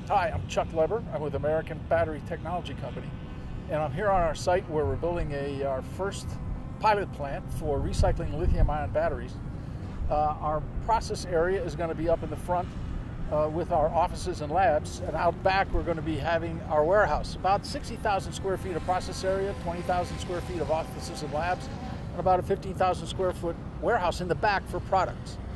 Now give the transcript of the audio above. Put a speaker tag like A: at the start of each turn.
A: Hi, I'm Chuck Leber. I'm with American Battery Technology Company, and I'm here on our site where we're building our first pilot plant for recycling lithium-ion batteries. Our process area is going to be up in the front with our offices and labs, and out back we're going to be having our warehouse. About 60,000 square feet of process area, 20,000 square feet of offices and labs, and about a 15,000 square foot warehouse in the back for products.